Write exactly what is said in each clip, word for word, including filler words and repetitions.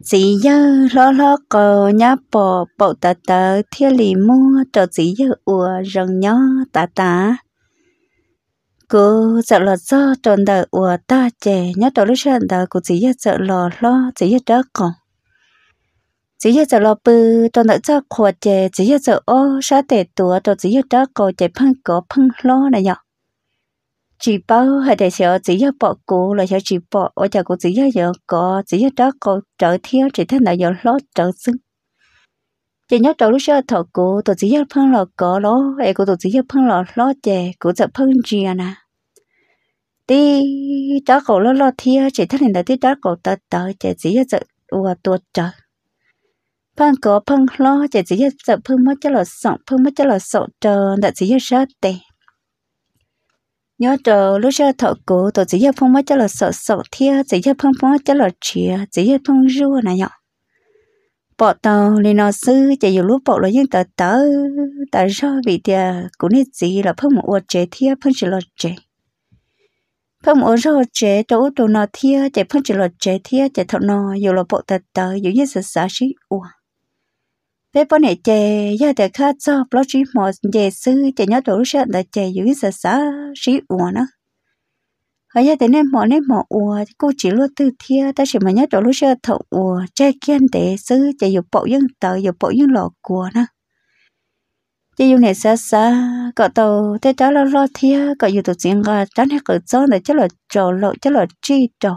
chỉ giờ lo lo cò nhá bò bò tà tà thiên lì mua trò chỉ giờ ủa rồng nhó tà tà cô sợ lo do tròn đời ủa ta chè nhá trò lúc sáng đời cô chỉ giờ sợ lo lo chỉ giờ đó còn chỉ giờ sợ lo bự tròn đời cho khỏe chè chỉ giờ sợ ô sát tệ tuổi trò chỉ giờ đó còn chè phăng có phăng lo này nhở chỉ bao hay để sợ chỉ giờ bỏ cô là sợ chỉ bỏ ở nhà cô chỉ giờ giờ có chỉ giờ đó có trở thiếu chỉ thế nào giờ lo trở xứng chỉ nhớ đầu lúc sau thọ cô tôi chỉ giờ phân lò có lo ai cô tôi chỉ giờ phân lò lo chè cô sẽ phân gì nè đi đó cậu lo lo thiếu chỉ thế này là đi đó cậu tờ tờ chè chỉ giờ ủa tuột trở phân có phân lo chè chỉ giờ sợ phân mất cho là sống phân mất cho là sợ chờ đã chỉ giờ sát tệ nhớ trò lúc sau thọ cổ tôi chỉ giờ phong mất cho là sợ sợ thia chỉ giờ phong phong cho là chia chỉ giờ phong rùa này nhở bỏ tàu lên nó sư chỉ dù lúc bỏ là những tờ tờ tại sao vì tiề cũng nên gì là phong một ô chế thia phong chỉ là chế phong một rô chế đâu đâu nó thia chỉ phong chỉ là chế thia chỉ thọ nó dù là bỏ tờ tờ dù như sợ sợ xí ua bé bọn này chè giờ để khát cho bao chỉ một chè sư chè nhớ đồ sợ là chè dưới sợ sợ xí ủa nó ở giờ để nên mỏ nên mỏ ủa cô chỉ lo tư thia ta chỉ mà nhớ đồ sợ thầu ủa chè kiên để sư chè dùng bộ dân tờ dùng bộ dân lọ của nó chè dùng này sợ sợ cọ tàu thế đó lo lo thia cọ dùng tụ chuyện gà tránh hết cọ gió để cho là trò lộ cho là chi trò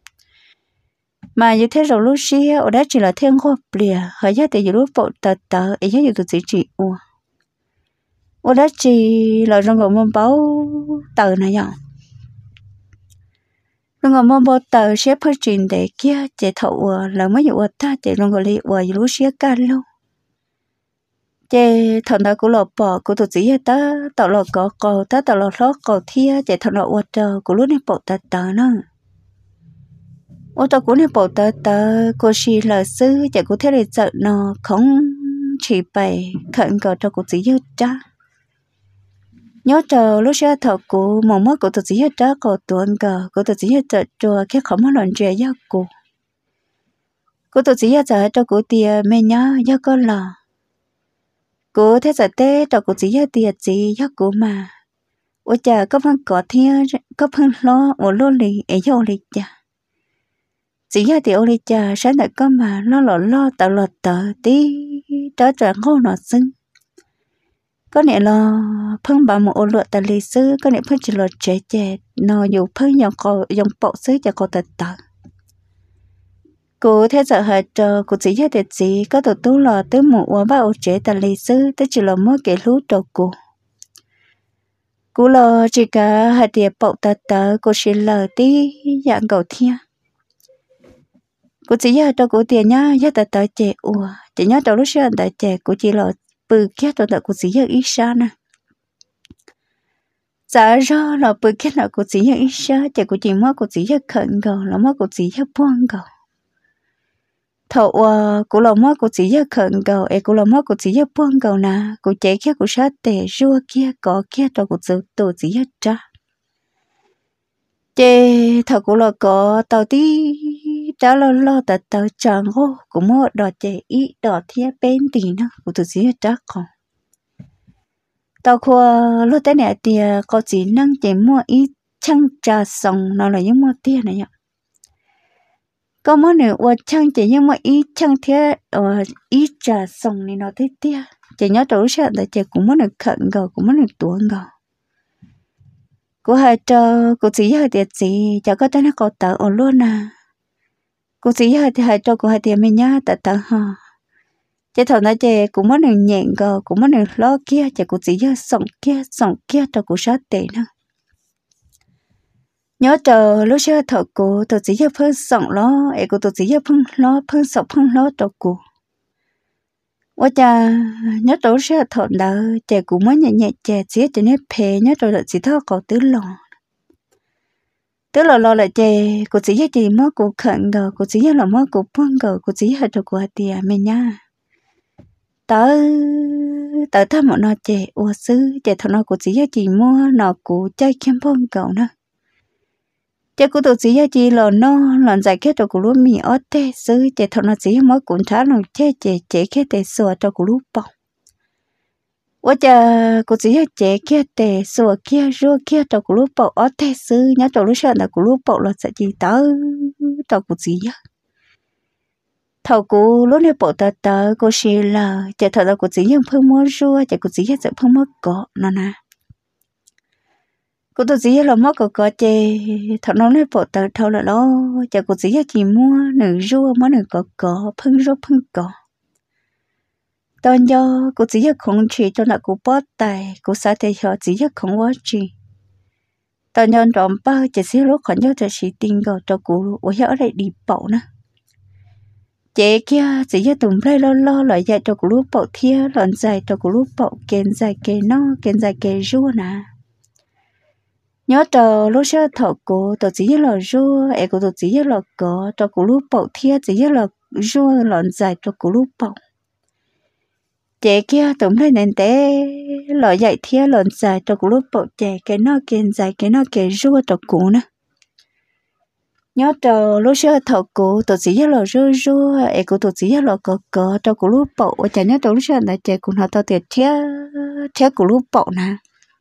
mà như thế rồi lúc xưa ở đó chỉ là thiên hoa bìa hỏi giá thì lúc bộ tờ tờ ấy giá như tụi chỉ chỉ ua ở đó chỉ là rong ngồi mông báo tờ này nhở rong ngồi mông báo tờ xếp phát triển để kia chạy thầu ua là mấy vụ ta chạy rong ngồi li ua lúc xưa cả luôn chạy thằng đó cũng lọp bỏ của tụi chỉ ta tàu lọp có cầu ta tàu lọp lót cầu thia chạy thằng đó ua tờ của lúc này bộ tờ tờ nữa ô tô cũng nên bảo tớ tớ cô chỉ là sư chỉ có thể là sợ nó không chỉ bày khẩn cầu cho cô chỉ hết cha nhớ chờ lúc xưa thọ cô mong mất cô tự chỉ hết cha cô tuần cờ cô tự chỉ hết chờ chùa cái không có lần chuyện giao cô cô tự chỉ hết chờ cho cô tiền mẹ nhá giao con lò cô thế giờ tết cho cô chỉ hết tiền gì giao cô mà ôi chà có phân có thiên có phân lo ở lô lì ấy giao lì chà chỉ là tiểu đi cha sáng nay có mà nó lo lo tạo lo tờ tí trở trở ngô nó xưng có nè lo phân bà một ô lụa tờ lì sư có nè phân chỉ lo trẻ trẻ nó dù phân dòng cổ dòng bộ sư cho cô tờ tờ cô theo giờ hệ trò cô chỉ là để gì có tổ tú lo tới một ô ba ô trẻ tờ lì sư tới chỉ là mỗi cái lú trò cô cô lo chỉ cả hệ tiệp bộ tờ tờ cô chỉ lờ tí dạng cầu thiên cô chỉ nhớ cho cô tiền nhá nhớ tại tại trẻ ủa chỉ nhớ trong lúc xưa tại trẻ cô chỉ là bự kia trong tại cô chỉ nhớ ít xa nè giả ra là bự kia là cô chỉ nhớ ít xa trẻ cô chỉ mất cô chỉ nhớ khẩn cầu là mất cô chỉ nhớ buông cầu thầu ủa cô là mất cô chỉ nhớ khẩn cầu ấy cô là mất cô chỉ nhớ buông cầu nè cô trẻ kia cô sát tệ rùa kia có kia trong cô tự tổ chỉ nhớ cha chê thầu cô là có tàu tí cháu lo lo tờ tờ chẳng hô cũng mua đỏ chè ít đỏ thia bên tí nữa của tụi chị chắc còn tao khoa lúc tới này thì có chỉ năng chỉ mua ít chăng trà sòng nó là những mua tiền này nhở có món này uất chăng chỉ những mua ít chăng thia ờ ít trà sòng này nó thế tia chỉ nhớ tổ sợ là chỉ cũng muốn được khẩn gầu cũng muốn được tuôn gầu của hai trò của chị hai tiệt gì chả có tên nó có tờ ở luôn à cô chỉ hai thì hai cho cô hai tiền mình nhá tại tại ha chứ thằng nói chơi cũng muốn được nhẹ gò cũng muốn được lo kia chỉ cô chỉ hai sống kia sống kia cho cô sát tệ nữa nhớ chờ lúc xưa thợ cô tôi chỉ hai phân sống lo ấy cô tôi chỉ hai phân lo phân sống phân lo cho cô ôi cha nhớ tối xưa thợ đó chỉ cũng muốn nhẹ nhẹ chỉ chỉ cho nên phê nhớ rồi là chỉ thao có tứ lò tức là lo lại chè cô chỉ chỉ mất cô khẩn gờ cô chỉ là mất cô buông gờ cô chỉ là cho cô tiền mình nha tớ tớ thăm một nó chè ủa sư chè thằng nó cô chỉ chỉ mua nó cô chơi kiếm buông gờ nữa chỉ của tôi chỉ chỉ là nó lần giải kết cho của lúc mi ở thế xứ chỉ thằng nó chỉ mới cũng trả nó chế chỉ chỉ cái để sửa cho của lúc bọc我家古只要这个的，所个若个到古鲁宝而太师，伢到路上的古鲁宝了，自己到到古只呀。头古路那宝的的古是了，这头的古只要碰摸说，这古只要在碰摸搞，那那。古都只要了摸搞搞这，头那那宝的头了咯，这古只要只摸能说摸能搞搞，碰说碰搞。当giờ cô chỉ biết không chỉ cho nó cô bỏ tay cô sao thì họ chỉ biết không quá chỉ tao giờ đòn bao chỉ xíu lúc còn nhớ cho chị tin vào cho cô ở ở đây đi bộ nè chị kia chỉ biết tụm play lo lo lại dạy cho cô lúc bộ thia lần dạy cho cô lúc bộ kèn dạy kèn nó kèn dạy kèn rùa nè nhớ cho lúc xưa thọ cô tao chỉ biết là rùa em cô tao chỉ biết là có cho cô lúc bộ thia chỉ biết là rùa lần dạy cho cô lúc bộ chị kia tụm lên nền té lợi dạy thia lần dài cho cụ lúc bộ trẻ cái nó kiên dài cái nó kề rua cho cụ nữa nhớ cho lúc xưa thọ cụ tổ chỉ là rua rua ấy cụ tổ chỉ là cờ cờ cho cụ lúc bộ chả nhớ cho lúc xưa là trẻ cụ họ tao tiệt thia thia cụ lúc bộ nè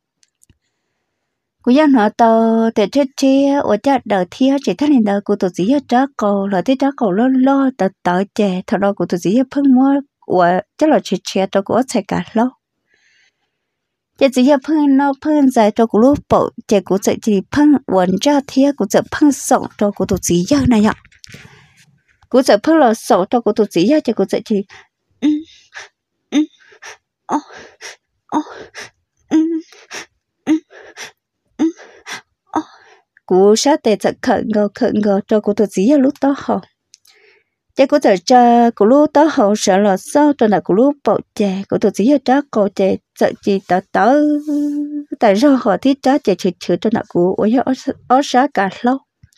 cụ dân họ tao tiệt thia thia ở cha đời thia chỉ thấy nên đời cụ tổ chỉ trả cầu là tí trả cầu lo lo tờ tờ trẻ thọ đó cụ tổ chỉ phân mua我这了去吃到过才干了，这只要碰那碰在到过路宝，这股在这里碰文家贴，股在碰手到过都只要那样，股在碰了手到过都只要，这股在这里，嗯嗯哦哦嗯嗯嗯哦，股啥得在啃个啃个，到过都只要路到好。chị cũng giờ cha của lúc đó hậu sợ là sao cho là của lúc bảo trẻ của tôi chỉ là cha cô trẻ sợ chị tớ tớ tại sao họ thích cha trẻ chửi chửi cho là của ôi ở ở xã cả lâu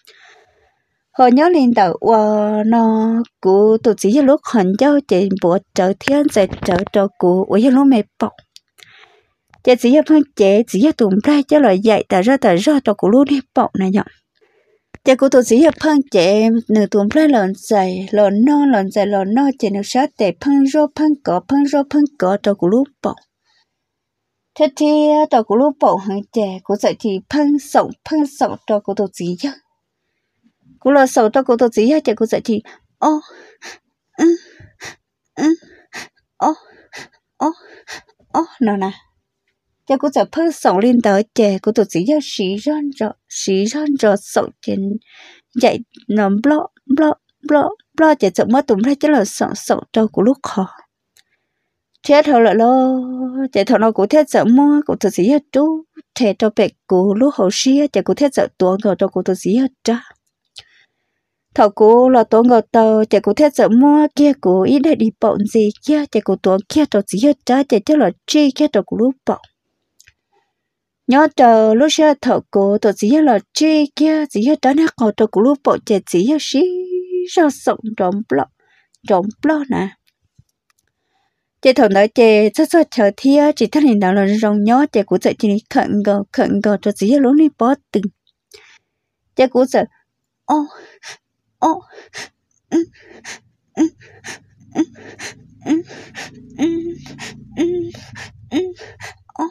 họ nhớ lên đầu và nó của tôi chỉ là lúc hận giao chị bộ trở thiên sẽ trở cho của ôi lúc mẹ bảo chị chỉ là phân trẻ chỉ là tụm ra cho là dạy tại ra tại ra cho của lúc đi bảo này nhở chị cô tôi chỉ là phân chị nửa tuần phải lần dày lần no lần dày lần no chị nửa sát để phân rô phân cỏ phân rô phân cỏ cho cô lúc bỏ thế thì cho cô lúc bỏ hàng chị cô dạy thì phân sậu phân sậu cho cô tôi chỉ chứ cô là sậu cho cô tôi chỉ chị cô dạy thì ô ừ ừ ô ô ô nào nè cho côจะเพิ่งส่งลินเตอร์เจกูตัวสีจะสีร้อนจะสีร้อนจะส่งเจนใหญ่หนอมบล็อกบล็อกบล็อกบล็อกจะจะมาตุ่มให้จะเลยส่งส่งchoกูลูกคอเท่าเท่าเลย咯จะเท่าเรากูเท่าจะมั่วกูตัวสีจะจู้เท่าตัวเป็ดกูลูกหัวเสียจะกูเท่าจะตัวเงาตัวกูตัวสีจะจ้าเท่ากูเราตัวเงาตัวจะกูเท่าจะมั่วเกี้ยกูอีได้ดีปอนสิเกี้ยจะกูตัวเกี้ยตัวสีจะจ้าจะจะเลยจี้เกี้ยตัวกูลูกปอนnhớ chờ lúc xưa thợ cổ tôi chỉ là chi kia chỉ là đã nát cổ tôi cũng lúc bộ trẻ chỉ là xí ra sống trộm blo trộm blo nè chị thằng nói chị rất rất chờ thia chỉ thấy hình nào là rong nhớ chị cũng dạy chị khẩn gờ khẩn gờ tôi chỉ là lúc này bỏ từng chị cũng dạy ô ô ừ ừ ừ ừ ừ ừ ừ ô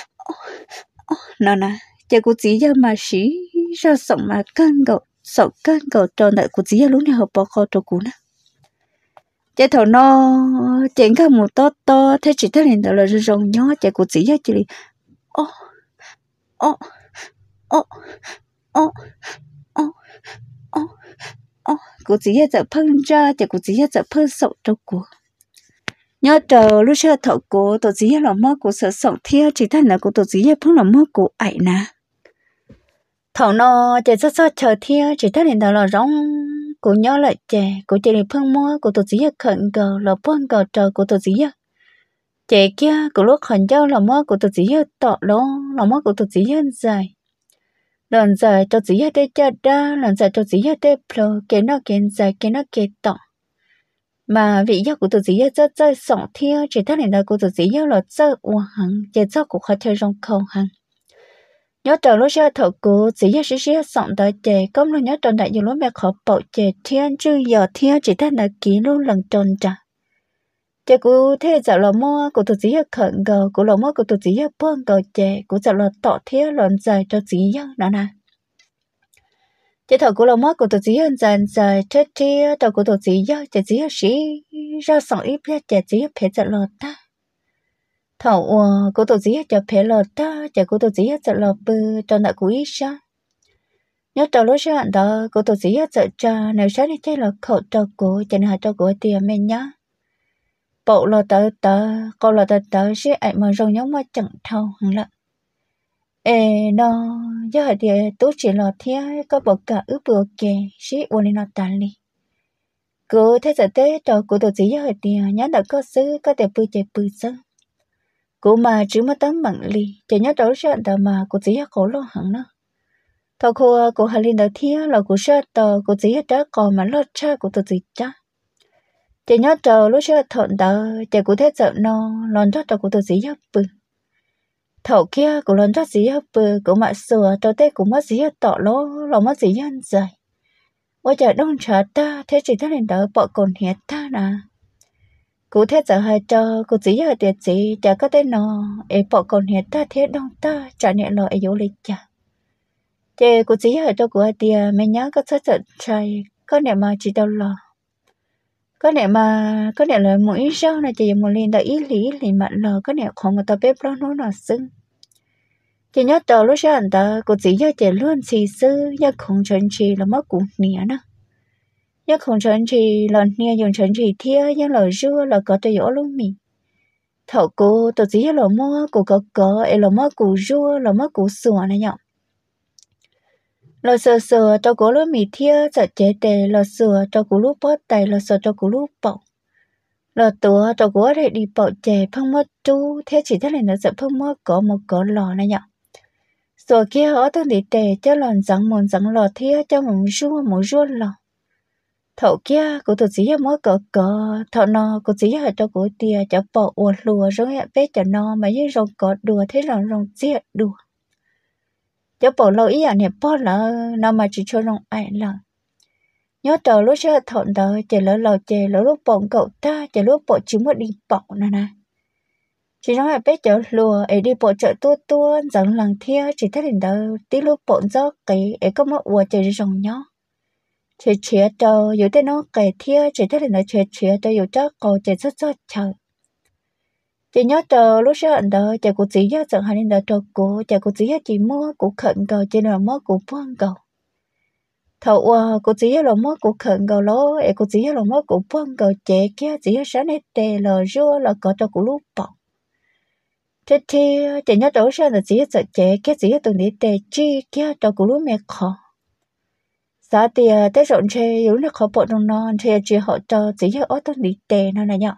nó nè chị cũng chỉ cho mà xí ra sống mà căng gạo sống căng gạo cho lại cũng chỉ cho lúc này họ bỏ kho cho cô nè chị thầu nó chị cả một to to thế chỉ thấy là là rong nhó chị cũng chỉ cho chị ô ô ô ô ô ô ô cũng chỉ cho phân ra chị cũng chỉ cho phân sống cho cô nhớ chờ lúc xưa thọ cô tôi chỉ là mơ của sợ sống theo chỉ thấy là cô tôi chỉ là là mơ của ai nè thọ nó chỉ rất rất chờ theo chỉ thấy là là rong cô nhớ lại trẻ cô chỉ là phân mơ của tôi chỉ khẩn cầu là phân cầu chờ của tôi chỉ trẻ kia của lúc khẩn giao là mơ của tôi chỉ tọ lo là mơ của tôi chỉ dài lần dài tôi chỉ để cho đa lần dài tôi chỉ để pro cái nó cái dài cái nó cái tọ mà vị giác của tôi chỉ rất rất sống theo chỉ thấy là của tôi chỉ là rất uổng hằng chỉ rất của họ chơi trong không hằng nhớ trâu lúc xưa thầu cố chỉ là xí xí sống tới chè công là nhớ trâu đại nhiều lúc mẹ khó bảo chè thiên chứ giờ thiên chỉ thân là kỹ luôn lần tròn trả chè cú thế giờ là mua của tụi chỉ là khẩn gờ của là mua của tụi chỉ là buông gờ chè của giờ là tỏ thế lần dài cho chỉ nhớ nè nè chè thầu của là mua của tụi chỉ là dài dài thế thế tàu của tụi chỉ nhớ chè chỉ là xí ra sống ít biết chè chỉ là phải giờ là ta thầu của tụi chỉ là chè phải là ta chè của tụi chỉ là giờ là bự cho nãy cú ít sao nhớ trâu lúc sáng đó cô tôi chỉ sợ cha nếu sáng đi chơi là khẩu trâu cô cho nên hai trâu cô tiền mình nhá bộ là tớ tớ cô là tớ tớ sẽ ai mà rong nhóm mà chẳng thâu hẳn lận ê nó giờ hai địa tú chỉ là thế có bộ cả ướp bừa kề sẽ uốn lên nó tàn đi cô thế giờ tết trâu cô tôi chỉ giờ hai địa nhớ đã có xứ có thể bự chạy bự sơ cô mà chứ mà tấm bằng lì chỉ nhớ trâu sáng đó mà cô chỉ khổ lo hẳn nó thầu cô cô hai linh đầu tiên là cô sợ tờ cô chỉ hết đó còn mà lo cha của tôi chỉ cha chỉ nhớ tờ lúc sợ thọn đó chỉ cô thấy sợ nó lon thoát tờ của tôi chỉ hết bự thầu kia cô lon thoát chỉ hết bự cô mà sửa tờ tết cô mất chỉ hết tọ ló lò mất chỉ hết dài ôi trời đông trả ta thế chỉ thấy lên đó bỏ còn hết ta nè cô thấy sợ hai tờ cô chỉ hết tiền gì chả có tên nó ấy bỏ còn hết ta thế đông ta trả nhẹ lo ấy vô lịch chả chè cô chỉ ở đâu của tia mình nhớ có rất thật trai có nè mà chỉ đâu lo có nè mà có nè là mỗi sau này chỉ một lần đã ý lý lý mặn lo có nè không người ta bếp lo nó là sưng chỉ nhớ tờ lúc sáng ta cô chỉ nhớ chè luôn xì sư nhớ không chân chi là mất cũng nè nó nhớ không chân chi là nè dùng chân chi thia nhớ là rưa là có tôi dỗ luôn mình thầu cô tôi chỉ nhớ là mua cô có có là mua cô rưa là mua cô sủa này nhở lò sờ sờ cho cú lúa mì thia sợ chế tề lò sờ cho cú lúa bót tay lò sờ cho cú lúa bậu lò tua cho cú để đi bậu chè phong mất chú thế chỉ thế này nó sẽ phong mất có một có lò này nhở sờ kia ở tôi đi tề cho lòn trắng mòn trắng lò thia cho một rua một rua lò thầu kia cú tự chỉ mất có có thầu nó cú chỉ ở cho cú tia cho bậu uốn lùa rồi bé cho nó mà như rồng có đùa thế là rồng giết đùa cho bộ lâu ý à nè bỏ lỡ nào mà chỉ cho rong ai lỡ nhớ tờ lúc chưa thọn đó chỉ lỡ lò chè lỡ lúc bọn cậu ta chỉ lúc bộ chỉ muốn đi bỏ nè nè chỉ nói là bé chợ lùa ấy đi bộ chợ tua tua dẫn lần thia chỉ thấy đến đó tí lúc bọn gió kỹ ấy có một ua chè rong nhó chỉ chia tờ dù tên nó kể thia chỉ thấy đến đó chia chia tờ dù chắc cầu chè rất rất chờ chỉ nhớ tờ lúc sáng đó chả cụ chỉ nhớ rằng hai nên đã trâu cụ chả cụ chỉ nhớ chỉ mua cụ khẩn cầu trên là mua cụ buông cầu thầu qua cụ chỉ nhớ là mua cụ khẩn cầu lố ấy cụ chỉ nhớ là mua cụ buông cầu chè kia chỉ nhớ sáng hết tè là rua là có cho cụ lúc bỏ thế thì chỉ nhớ tối sáng là chỉ nhớ sợ chè kia chỉ nhớ từng đi tè chi kia cho cụ lúc mẹ khó giá tiền tới rộn chè yếu là khó bộ non non chè chỉ họ cho chỉ nhớ ở từng đi tè nó này nhở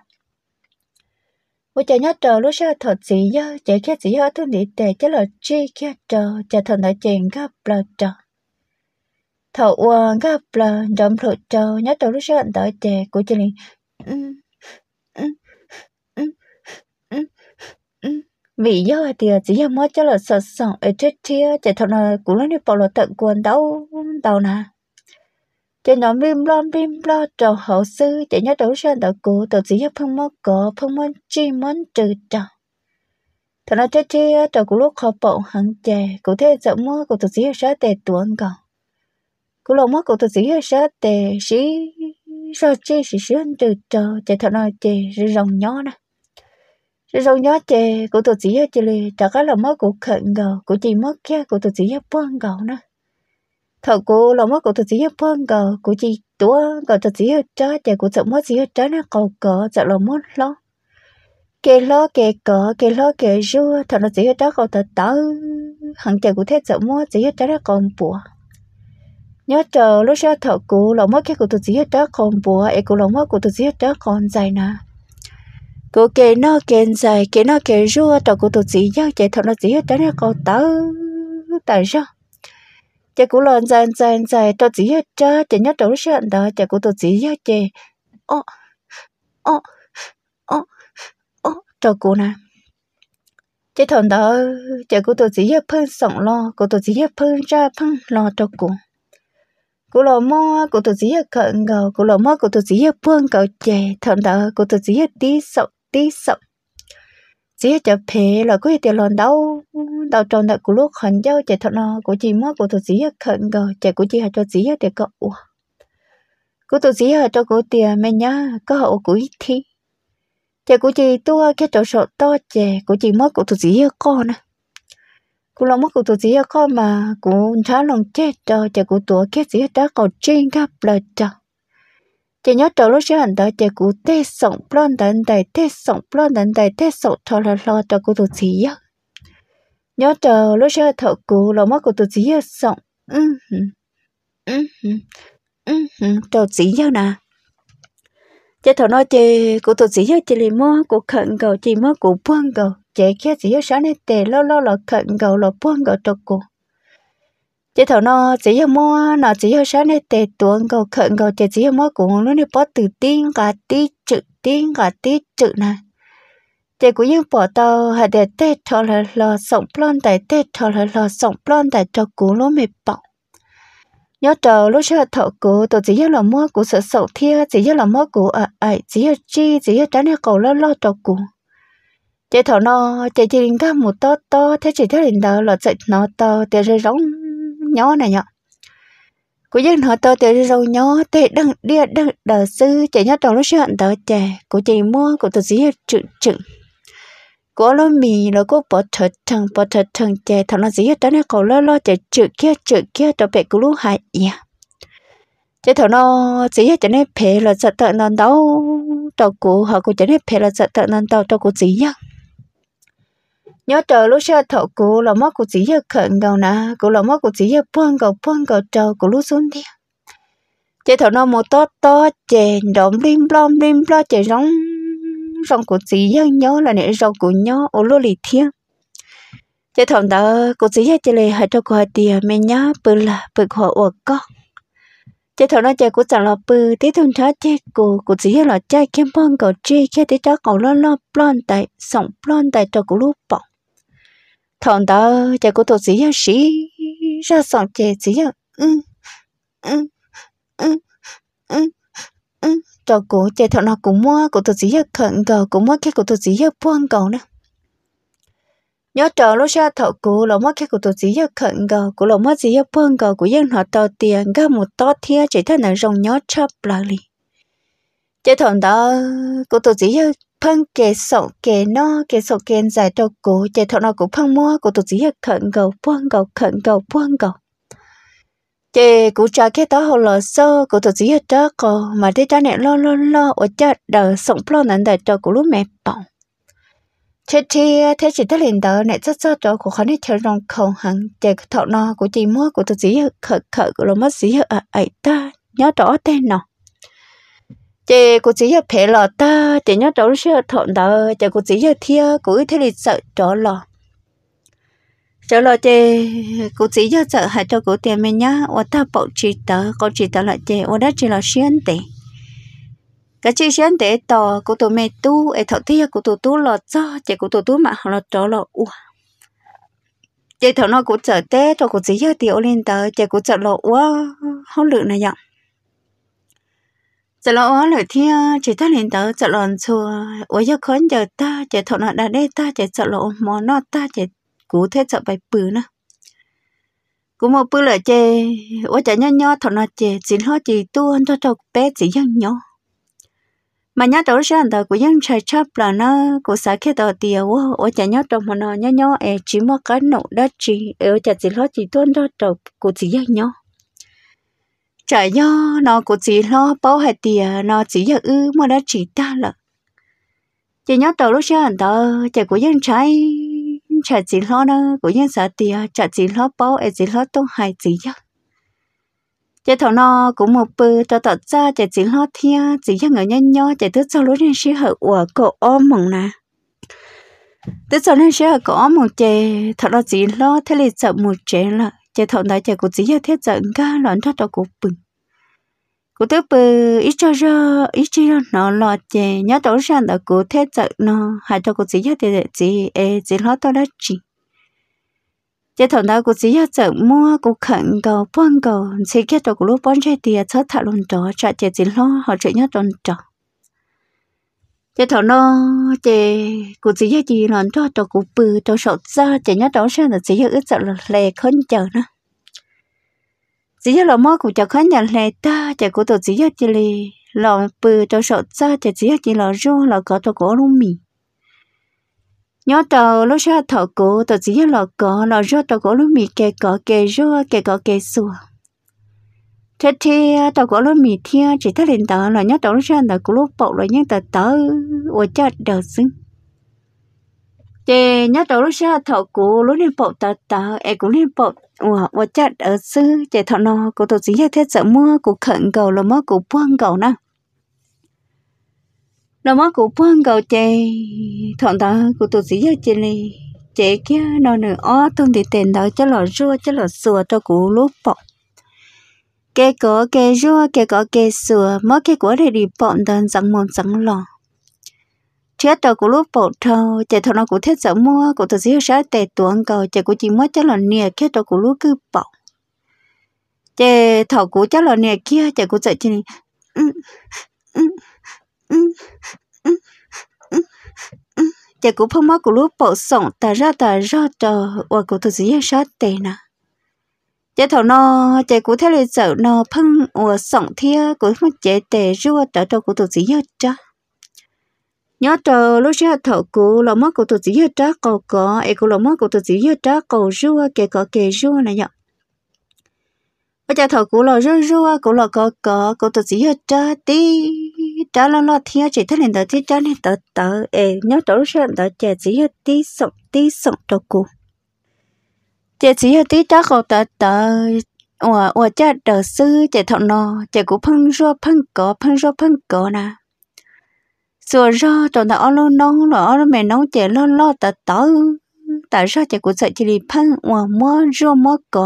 tôi chả nhớ trò lúc sau thật gì nhớ chạy kia gì ở tôi đi tè chứ là chi kia trò chả thần đã chèn gặp là trò thầu uang gặp là đâm thổi trò nhớ trò lúc sau đợi tè của chị vì do thì chỉ là mới cho là sợ sợ ở trên kia chả thần là cũng là đi bảo là tận quần đâu đâu nè trên nhóm bim lon bim lo trò hậu sư chỉ nhớ đấu sang đạo cụ tổ chỉ phong mô có phong mô chi món trừ trò thật là thế chi trò của lúc khó bộ hẳn chè cụ thể dạo mua của tổ chỉ sát tề tuấn cầu cụ lòng mua của tổ chỉ sát tề sĩ sao chi sĩ sĩ trừ trò chè thật là chè rồng nhỏ nè rồng nhỏ chè của tổ chỉ chè lì trả cái lòng mua của khẩn gầu của chỉ mất kia của tổ chỉ buông gầu nè thầu cô lòng mất của tôi chỉ hết phong gờ của chị tua gờ tôi chỉ hết trái chạy của chợ mất chỉ hết trái nó cầu cỡ chợ lòng mất lo kê lo kê cỡ kê lo kê rua thằng nó chỉ hết trái cầu tờ tớ hàng chạy của thế chợ mất chỉ hết trái nó còn bùa nhớ chờ lúc sau thầu cô lòng mất cái của tôi chỉ hết trái còn bùa ấy của lòng mất của tôi chỉ hết trái còn dài nè cô kê nó kê dài kê nó kê rua trò của tôi chỉ hết chạy thằng nó chỉ hết trái nó cầu tớ tại sao chè cú lợn dài dài dài tôi chỉ hết cha chè nhớ trâu sẵn đó chè cú tôi chỉ hết chè ô ô ô ô trâu cú nè chế thằng đó chế của tôi chỉ giúp phân sống lo của tôi chỉ giúp phân ra phân lo cho cô của lo mò của tôi chỉ giúp cận gầu của lo mò của tôi chỉ giúp buông gầu chế thằng đó của tôi chỉ giúp tí sống tí sống chỉ cho phê là có tiền lần đâu đâu trong đó của lúc khẩn giao chế thằng nó của chị mò của tôi chỉ giúp cận gầu chế của chị hay cho chỉ giúp để cậu của tôi chỉ hay cho của tiền mẹ nhá có hậu của ít thi chế của chị tua cái chỗ sổ to chế của chị mò của tôi chỉ giúp con nè cô lo mất của tụi chị con mà cô trả lòng chết cho chị của tụi cái gì đó còn trên gặp lời cho chị nhớ trâu lúc xưa hành đó chị của tê sống plon đến đây tê sống plon đến đây tê sống cho là lo cho của tụi chị á nhớ trâu lúc xưa thợ cô lo mất của tụi chị sống ừ ừ ừ ừ trâu chị nhau nè chị thợ nói chị của tụi chị chị liền mua của khẩn cầu chị mua của buông cầu chị kia chỉ sáng nay tè lo lo là khẩn cầu là buông cầu cho cô chị thầu nó chỉ mua nó chỉ sáng nay tè tuồng cầu khẩn cầu chị chỉ mua của nó đi bỏ từ tiếng cả tí chữ tiếng cả tí chữ này chị cũng như bỏ tàu hay để tè cho là là sống plon tại tè cho là là sống plon tại cho cô nó mệt bỏ nhớ trâu lúc xưa thọ cô tôi chỉ là mua của sợ sầu thia chỉ là mua của à ai chỉ là chi chỉ là trái này cầu lo lo cho cô chị thọ nó chị chỉ linh cả một to to thế chỉ thấy linh đó là chạy nó to để rồi giống nhỏ này nhở của dân họ to để rồi nhỏ để đừng đi đừng đờ sư chị nhớ trâu lúc xưa hận đó chị của chị mua của tôi chỉ là chữ chữ của lo mì là có bỏ thật thằng bỏ thật thằng chè thằng nó chỉ ở đó cầu lo lo chè chữ kia chữ kia cho bé của lũ hại ya chè thằng nó chỉ ở chỗ phê là sợ tận nó đâu cho cụ họ cũng chỗ này phê là sợ tận nó đâu cho cụ chỉ ya nhớ chờ lúc sau thọ cụ là mất cụ chỉ ở khẩn cầu nè cụ là mất cụ chỉ ở buông cầu buông cầu trâu cụ lũ xuống đi chè thằng nó một to to chè đom lim lom lim lo chè giống rong của chị dân nhớ là nè rong của nhớ ô lô lì thiên chế thằng đó của chị hay chơi hay cho cô tiền mẹ nhá bự là bự họ ở con chế thằng nó chơi của chẳng là bự tí thằng cháu chơi của của chị là chơi kiếm bông cầu chi cái tí cháu cầu lo lo plon tại sống plon tại cho của lúc bỏ thằng đó chơi của tụi chị sĩ ra sống chơi chị ừ ừ ừ ừ ừ cho cô chơi thằng nào cũng mua của tụi chị khẩn cầu cũng mua cái của tụi chị buông cầu nè nhớ trò lúc sau thọ cô là mua cái của tụi chị khẩn cầu của là mua chị buông cầu của dân họ tao tiền ga một to thia chỉ thấy là rong nhớ chắp lại đi chơi thằng đó của tụi chị phân kề sậu kề no kề sậu kề dài cho cô chơi thằng nào cũng phân mua của tụi chị khẩn cầu buông cầu khẩn cầu buông cầu chị cũng trả cái đó hồ lò sơ của tụi chị đó cô mà đi ra này lo lo lo ở cha đời sống lo nãy đại cho của lúc mẹ bảo chết thì thế chỉ tới liền đó này rất rất cho của họ này theo rong không hẳn chị thọ nó của chị mua của tụi chị khởi khởi của nó mất gì ở ấy ta nhớ rõ tên nó chị của chị phải lò ta chị nhớ rõ sự thọ đó chị của chị thia của thế lịch sợ rõ lò trở lại chị cô chỉ cho sợ hại cho cô tiền mình nhá và ta bảo chị tớ cô chị tớ lại chị và đó chỉ là xuyên tệ cái chị xuyên tệ tò cô tụi mẹ tu ấy thọ tiếc cô tụi tu lọt cho chị cô tụi tu mà họ lọt trở lọt ua chị thọ nó cũng sợ té cho cô chỉ cho tiểu lên tớ chị cũng sợ lọt ua không lựa này nhở sợ lọt ua lời thia chị ta lên tớ sợ lọt chùa ua cho khốn giờ ta chị thọ nó đã đây ta chị sợ lọt mò nó ta chị cú thế sợ bài bự nữa cú một bự là chê ủa chả nhớ nhớ thằng nào chê chỉ lo chỉ tu cho cho bé chỉ dân nhớ mà nhớ đâu ra đời của dân trai chấp là nó của xã kia đầu tiêu ủa chả nhớ trong mà nó nhớ nhớ em chỉ một cái nụ đó chỉ ủa chả chỉ lo chỉ tu cho cho của chỉ dân nhớ chả nhớ nó của chỉ lo bao hai tiền nó chỉ giờ ư mà đã chỉ ta là chỉ nhớ đầu lúc ra đời chả của dân trai chả chỉ lo nó của nhân xã tiệt chả chỉ lo bao em chỉ lo tông hại gì chứ chỉ thằng nó cũng một bự cho tọt ra chả chỉ lo thia chỉ cho người nhân nhó chả tức sau lúc nên sẽ hở của cổ ôm mỏng nè tức sau nên sẽ hở cổ ôm mỏng chè thằng nó chỉ lo thế là sợ một chè là chả thằng đó chả cũng chỉ cho thiết giận ga loạn thoát cho cuộc bự cụ thứ bự ít cho ra ít cho ra nó lọt chè nhớ tổ sang đó cụ thế giận nó hai cho cụ chỉ hết thì chỉ ê chỉ lo tao đã chỉ chế thằng đó cụ chỉ hết giận mua cụ khẩn cầu buông cầu chỉ cái đó cụ lúc buông chơi tiền chết thà luôn đó trả chế chỉ lo họ chuyện nhớ tuần trọ chế thằng nó chế cụ chỉ hết gì lần cho cho cụ bự cho sọt ra chế nhớ tổ sang là chỉ hết ít giận là lệ khốn chờ nó chỉ là mò của cháu khán nhận lại ta chỉ của tôi chỉ là chỉ là bự cho sợ ra chỉ chỉ chỉ là rô là có tôi có luôn mì nhớ tàu lúc sau thọ cổ tôi chỉ là có là rô tôi có luôn mì kề có kề rô kề có kề sủa thế thì tôi có luôn mì thia chỉ thấy lên tàu là nhớ tàu lúc sau là của lúc bọc là những tờ tớ ở chợ đầu xứng chị nhớ tàu lúc sau thọ cổ lúc lên bọc tờ tớ em cũng lên bọc哇，我家儿子这头呢，我都直接在怎么我啃狗了么？我帮狗呢？了么我帮狗这头呢，我都直接这里这kia nó nữa ó tôi thì tiền đó cho lò rua cho lò sùa cho cụ lúa bọ cái có cái rua cái có cái sùa mất cái của để đi bọn đơn rằng một rằng lò chết đầu của lúc bộ thâu chạy thằng nó cũng thích sợ mua của tôi chỉ sáng tệ tuồng cầu chạy của chị mới cho là nè cái đầu của lúc cứ bỏ chạy thầu của cháu là nè kia chạy của chạy chị chạy của phong mất của lúc bộ sống ta ra ta ra chờ và của tôi chỉ sáng tệ nè chạy thằng nó chạy của thế là sợ nó phong và sống thia của mất chạy tệ rua tới đầu của tôi chỉ cho nhớ tờ lúc xưa thợ cụ là mất của tôi chỉ hết trá cầu có ấy cũng là mất của tôi chỉ hết trá cầu rua kề có kề rua này nhở bây giờ thợ cụ là rua rua cũng là có có của tôi chỉ hết trá tí trá lo lo thia chỉ thấy lên tờ tí trá lên tờ tờ ấy nhớ tờ lúc xưa tờ chỉ chỉ hết tí sống tí sống cho cụ chỉ chỉ hết tí trá cầu tờ tờ ủa ủa cha đờ sư chỉ thợ nó chỉ cũng phăng rua phăng có phăng rua phăng có nè rồi ra tụi nó lo nông lo mẹ nông trẻ lo lo tờ tớ tại sao trẻ của sợ chỉ đi phăng và mua rô mua cỏ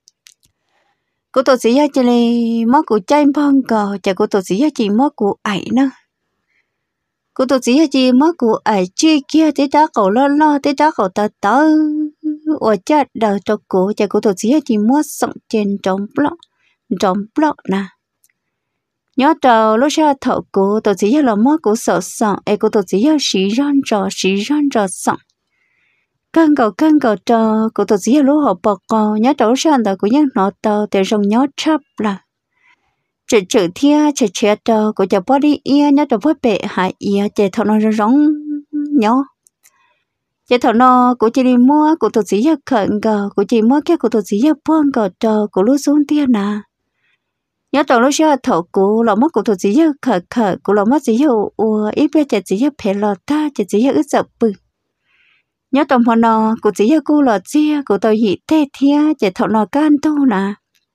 của tôi chỉ chỉ đi mua của chay phong cỏ trẻ của tôi chỉ chỉ mua của ải nữa của tôi chỉ chỉ mua của ải chi kia thế đó cậu lo lo thế đó cậu tờ tớ ở cha đời cho của trẻ của tôi chỉ chỉ mua sọng trên trong block trong block nè nhớ tàu lúc sau thợ của tôi chỉ là món của sợ sợ ấy của tôi chỉ là xí răn trò xí răn trò sợ cân cầu cân cầu trò của tôi chỉ là lúc học bậc cò nhớ tàu sang tàu của những nọ tàu để rong nhớ chắp là chữ chữ thia chữ chữ tàu của chợ body ia nhớ tàu body bể hại ia chợ thọ nó rong nhớ chợ thọ nó của chị đi mua của tôi chỉ là khẩn cầu của chị mua cái của tôi chỉ là buông cầu trò của lúc xuống tiền à nhớ tàu lúc xưa thầu cũ là mất của tôi chỉ là khờ khờ của là mất chỉ là ủa ít bây giờ chỉ là phải lọt ta chỉ chỉ là ít sợ bự nhớ tàu mà nó của chỉ là cô lọt chia của tôi gì thế thia chỉ thầu nó can tu nè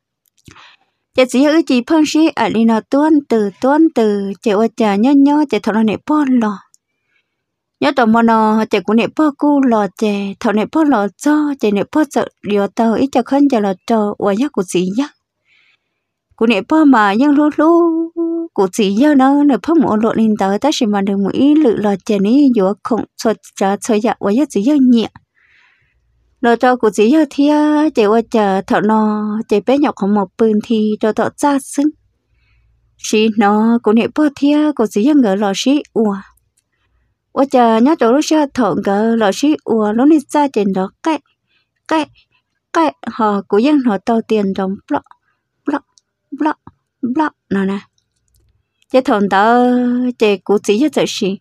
chỉ chỉ là chỉ phân sĩ ở đi nó tuân từ tuân từ chỉ ở nhà nhớ nhớ chỉ thầu nó nè bon lò nhớ tàu mà nó chỉ của nè bo cô lọt chỉ thầu nè bo lọt cho chỉ nè bo sợ điều tàu ít cho khăn cho lọt cho ở nhà của chỉ nhá cụ nè po mà nhưng lú lú cụ chỉ giờ nó nè po một lộ lên tới ta chỉ mà được một ý lự là chèn ý vừa không xuất ra chơi dạ và giờ chỉ giờ nhẹ rồi cho cụ chỉ giờ thia chỉ qua chờ thợ nó chỉ bé nhọc không một bươn thì cho thợ ra xứng chỉ nó cụ nè po thia cụ chỉ giờ ngờ lò xí ủa qua chờ nhớ chỗ lúc sau thợ ngờ lò xí ủa nó đi ra trên đó cái cái cái họ cụ dân họ tao tiền trong block block block block nè nè chế thằng đó chế cụ chỉ cho tự sĩ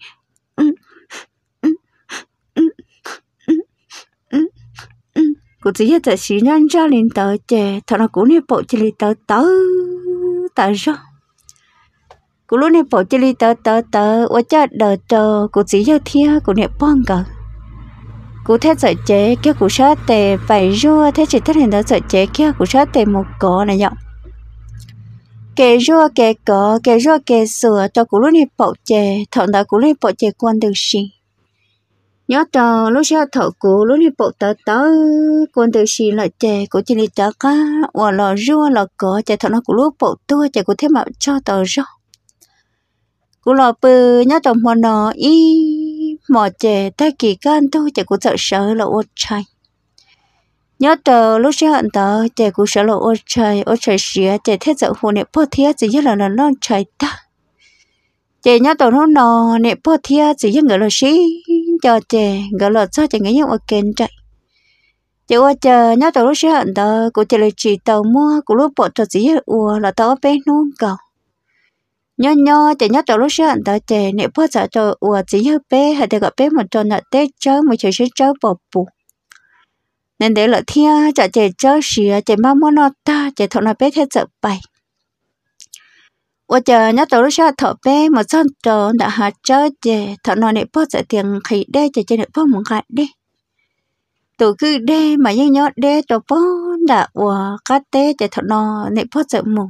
cụ chỉ cho tự sĩ nhanh ra lên tờ chế thằng nó cũng nếp bộ chỉ lên tờ tờ tờ ra cụ lúc nếp bộ chỉ lên tờ tờ tờ ở cha đờ tờ cụ chỉ cho thia cụ nếp bong cờ cụ thế tự chế kia cụ sát tề phải rua thế chỉ thế hiện đó tự chế kia cụ sát tề một cỏ này nhở kẻ rua kẻ cỏ kẻ rua kẻ sửa cho cụ lúc này bộ chè thằng đó cụ lúc này bộ chè quan được gì nhớ trò lúc xưa thợ cũ lúc đi bộ tớ tớ quân từ xì lại chè của chị đi chợ cá hoặc là rua là cỏ chè thợ nó của lúc bộ tua chè của thế mà cho tờ rau của lò bự nhớ trò mà nó y mò chè tay kỳ can tôi chè của sợ sợ là ô chay nhớ trò lúc xưa hận tờ chè của sợ là ô chay ô chay xía chè thế sợ hồ nè bơ thiết chỉ là là non chay ta chè nhớ trò nó nò nè bơ thiết chỉ người là xí cho chè gọi là sao chè nghĩ nhau ở kênh chạy chè qua chờ nhớ tàu lúc xưa hận tờ của chè là chỉ tàu mua của lúc bộ trò gì ua là tàu bên luôn cầu nhớ nhớ chè nhớ tàu lúc xưa hận tờ chè nè bớt sợ tàu ua chỉ hơi bé hay để gặp bé một trò nợ tết chơi một chơi chơi bò bù nên để là thia chả chè chơi xìa chè mang món nó ta chè thọ nó bé theo sợ bày qua chờ nhớ tàu lúc xưa thọ bé một son trò đã hạt chơi chè thọ nó nè bớt sợ tiền khỉ đê chè chè nè bớt một hạt đi tụ cứ đê mà nhớ nhớ đê cho bố đã ua cá tê chè thọ nó nè bớt sợ mù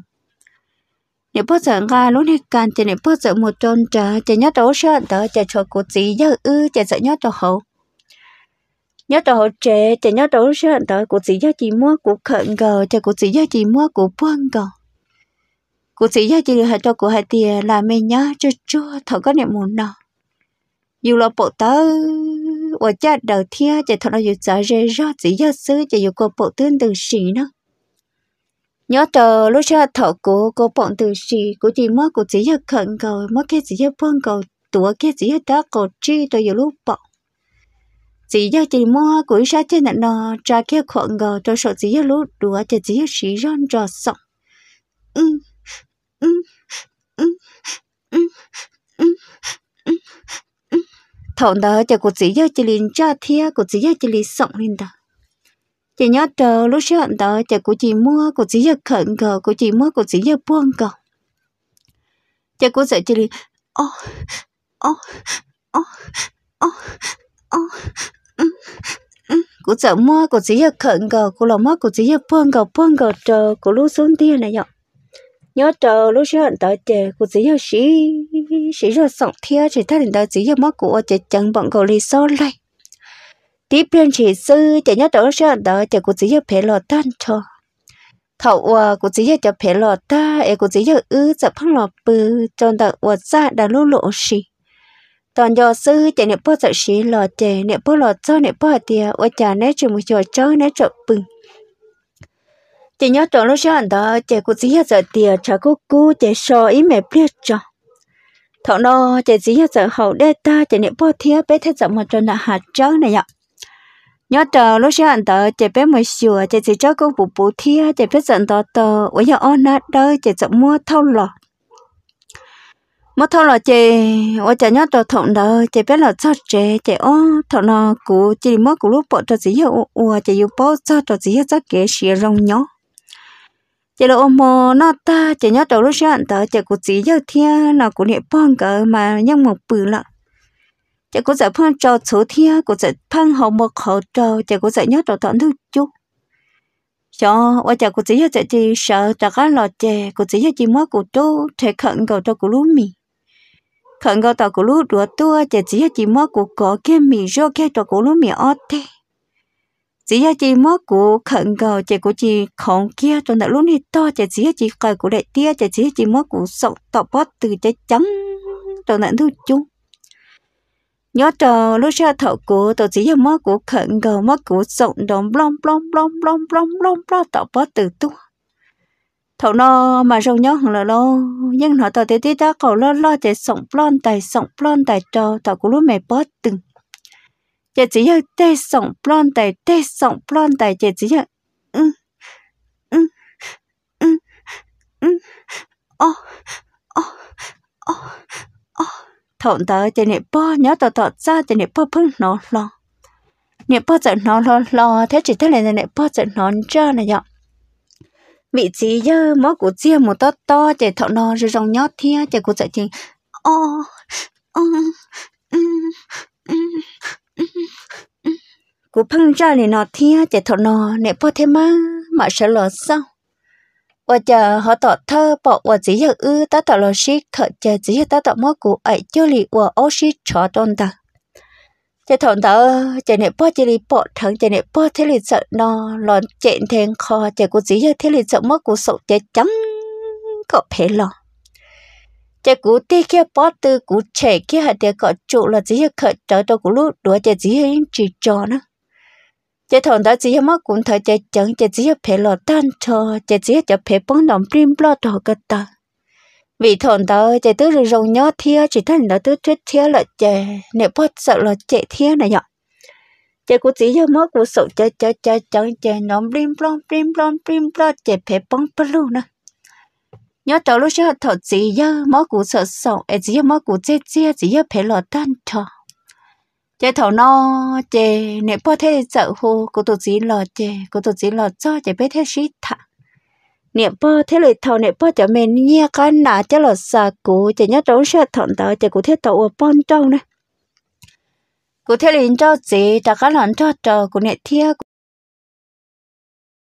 nè bớt sợ ga lúc này can chè nè bớt sợ một tròn trà chè nhớ tàu sợ tờ chè cho cô gì nhớ ư chè sợ nhớ tàu hậu nhớ tàu hậu chè chè nhớ tàu sợ tờ cô gì nhớ chỉ mua của khẩn gờ chè cô gì nhớ chỉ mua của buông gờ cô gì nhớ chỉ hạt cho cô hạt tiền là mình nhớ cho chua thọ có niệm muốn nào dù là bộ tớ và cha đầu thia chỉ thọ nó dù sợ rơi ra chỉ nhớ xứ chỉ dù cô bộ tương từ xì nữa nhớ tờ lúc xa thọ của cô bộ từ xì của chị mất của chỉ nhớ khẩn cầu mất cái chỉ nhớ buông cầu tủa cái chỉ nhớ đá cầu chi tôi dù lúc bộ chỉ nhớ chị mua của xa trên nè nó tra kia khẩn cầu tôi sợ chỉ nhớ lúc đùa chỉ chỉ nhớ xì rôn trò sống ừ ừ ừ ừ ừ ừ thằng đó chỉ của chỉ nhớ chỉ liền tra thia của chỉ nhớ chỉ liền sống lên đó chị nhớ chờ lúc xưa hận tờ chị của chị mua của chị nhớ khẩn cờ của chị mua của chị nhớ buông cờ chị của sợ chị liền ô ô ô ô ô của sợ mua của chị nhớ khẩn cờ của là mua của chị nhớ buông cờ buông cờ chờ của lúc xuống tiền này nhở nhớ chờ lúc xưa hận tờ chị của chị nhớ sĩ sĩ rồi sống thia chị thấy đến tờ chị nhớ mua của chị chẳng bọn cầu lì xô lại tiếp bên chỉ sư chỉ nhớ đó sao đó chỉ cũng chỉ nhớ phải lo tan cho thầu à cũng chỉ nhớ cho phải lo ta em cũng chỉ nhớ ưจะพัง lo bự trong đó và ra đã lỗ lỗ xì toàn do sư chỉ nhớ bao giờ xì lo chỉ nhớ bao lo cho nhớ bao tiền và trả nhớ chỉ một chỗ cho nhớ chỗ bự chỉ nhớ đó lúc sao đó chỉ cũng chỉ nhớ giờ tiền trả cô cô chỉ so ý mẹ biết cho thầu nó chỉ chỉ nhớ giờ hậu đây ta chỉ nhớ bao tiền bé thế giờ một chỗ là hạt trắng này ạ nhớ chờ lúc xưa anh tờ chỉ bé mới sửa chỉ chỉ cho cô bù bù thia chỉ bé dẫn tờ tờ ở nhà on nát đời chỉ chọn mua thâu lò mua thâu lò chỉ ở chợ nhớ tờ thọn đời chỉ bé là cho trẻ chỉ ô thọn nó cũ chỉ mua cũ lúc bỏ cho gì hiệu ua chỉ yêu bao cho cho gì hiệu cho kế sửa rong nhó chỉ là ôm mò nó ta chỉ nhớ tờ lúc xưa anh tờ chỉ cũ gì hiệu thia nó cũ niệm bong cỡ mà nhưng một bự lợ chỉ có giải phân cho số thia có giải phân hậu một khẩu trâu chỉ có giải nhớ trò tận thứ chút cho và chỉ có chỉ giải chỉ sợ trả cái lọ chè có chỉ chỉ mua của tôi thể khẩn cầu cho của lúa mì khẩn cầu tàu của lúa đũa tua chỉ chỉ chỉ mua của có cái mì rau cái cho của lúa mì ót thế chỉ chỉ mua của khẩn cầu chỉ có chỉ không kia cho đại lúa này to chỉ chỉ chỉ cài của đại tia chỉ chỉ chỉ mua của sậu tàu bớt từ trái trắng cho đại thứ chút nhớ trò lúc xưa thợ của tôi chỉ là mất của khẩn cầu mất của rộng đòn blong blong blong blong blong blong blong tạo bớt từ tu thợ nó mà rong nhớ hơn là lo nhưng họ tao tí tí đó cầu lo lo để sống blong tài sống blong tài trò tao của lúc mẹ bớt từng chỉ chỉ là tê sống blong tài tê sống blong tài chỉ chỉ là ừ ừ ừ ừ ô ô ô ô thọn tờ chỉ niệm bao nhớ tờ tờ ra chỉ niệm bao phun nó lo niệm bao giận nó lo lo thế chỉ thế này niệm bao giận nó ra này nhở vị trí giờ mỗi cụ chia một to to chỉ thọn nó rồi rong nhót thia chỉ cụ dạy thì ô ô cụ phun ra thì nó thia chỉ thọn nó niệm bao thế mà mà sợ lo sao và chờ họ tỏ thơ bỏ và chỉ là ư ta tỏ là shit khởi chờ chỉ ta tỏ mất của ấy cho lì và ô shit cho tôn ta chế thằng đó chế này bỏ chế đi bỏ thằng chế này bỏ thế này sợ nó lòn chẹn thèn kho chế của chỉ thế này sợ mất của sầu chế trắng có phải lo chế của tí kia bỏ từ của trẻ kia hạt để có trụ là chỉ khởi trở đâu của lúc đuổi chế chỉ chỉ cho nó chế thằng đó chỉ mất cũng thời chế trắng chế chỉ phải lo tan cho chế chỉ cho phải bón đồng pin lo cho cái ta vì thằng đó chế tứ rồi rồng nhớ thia chỉ thành đó tứ chết thia là chế nếu bắt sợ là chế thia này nhở chế của chỉ cho mất của sầu chế chế chế trắng chế nón pin plon pin plon pin plon chế phải bón plon luôn nè nhớ cháu lúc trước thằng chỉ giờ mất của sợ sầu ấy chỉ mất của chế chế chỉ phải lo tan cho chế thầu nó chế nếu bắt thế sợ hồ của tôi chỉ lo chế của tôi chỉ lo cho chế biết thế sĩ thà nếu bắt thế lại thầu nếu bắt cho mình nhia cái nã chế là xa cụ chế nhớ trốn sẽ thằng đó chế của thế tàu ở bon trâu này của thế liền cho chế ta cái lần cho trò của nè thia